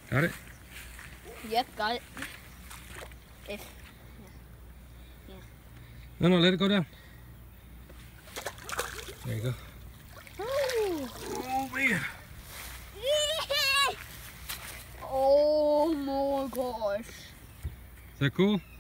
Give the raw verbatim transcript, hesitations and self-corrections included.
Got it? Yep, got it. If, yeah. Yeah. No, no, let it go down. There you go. Ooh. Oh, man. Oh my gosh. Is that cool?